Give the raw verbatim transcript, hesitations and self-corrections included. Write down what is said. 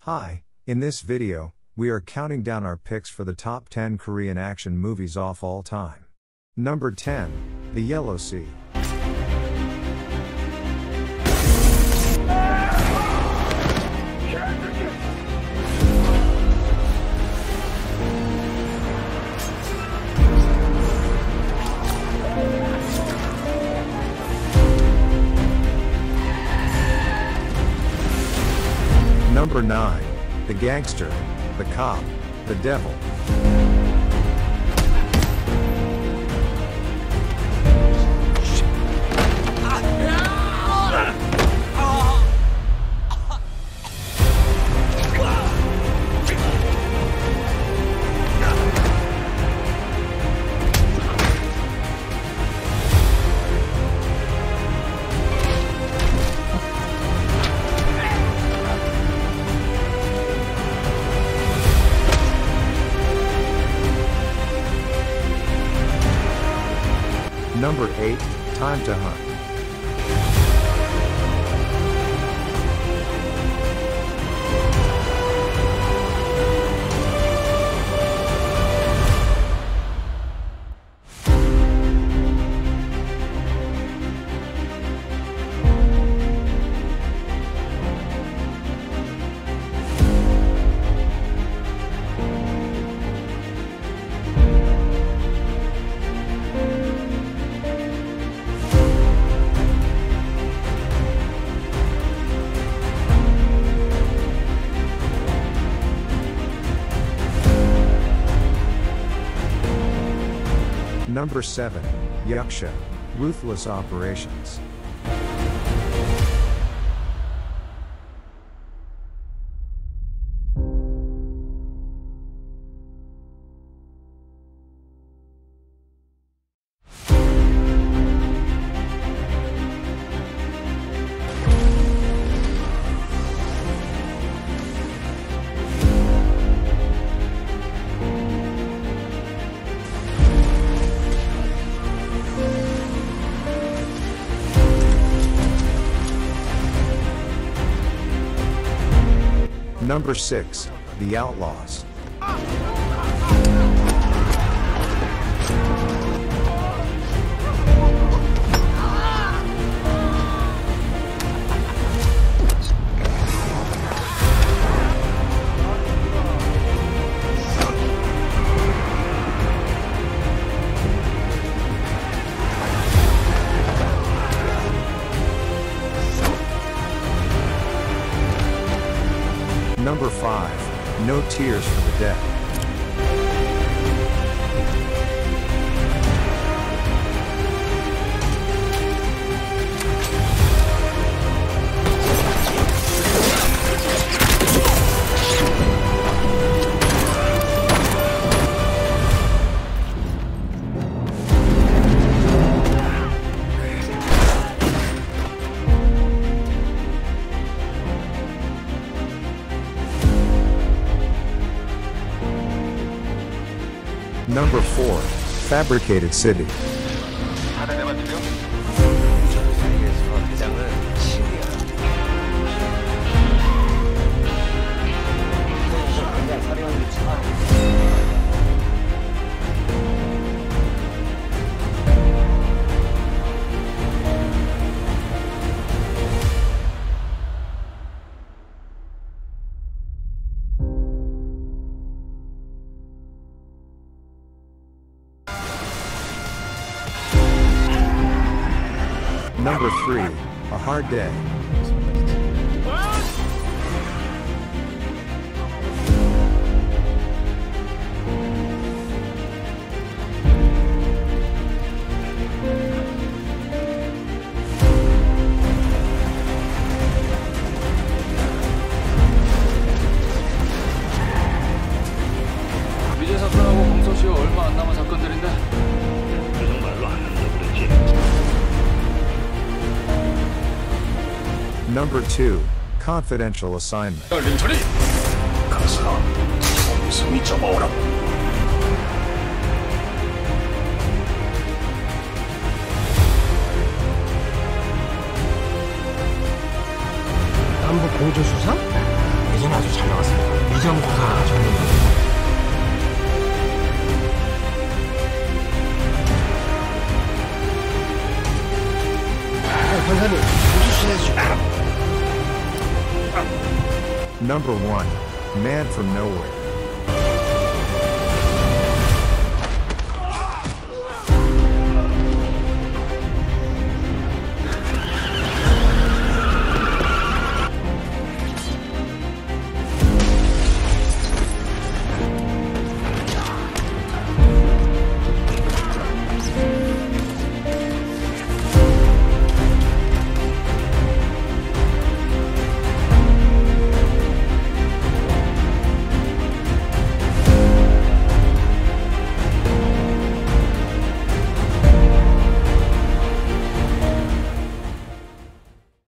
Hi, in this video, we are counting down our picks for the top ten Korean action movies of all time. Number ten, The Yellow Sea. Number nine, The Gangster, The Cop, The Devil. Number eight, Time to Hunt. Number seven, Yaksha, Ruthless Operations. Number six, The Outlaws. Number five, No Tears for the Dead. Number four, Fabricated City. Number three, A Hard Day. 미제 사건하고 공소시효 얼마 안 남은 사건들인데 그런 말로 안 한다고 그랬지. Number two, Confidential Assignment. 린처리! 가서 성승이 잡아오라. 남북 공조 수사? 예전 아주 잘 나왔어. 하늘 조심해주라. Number one, Man from Nowhere.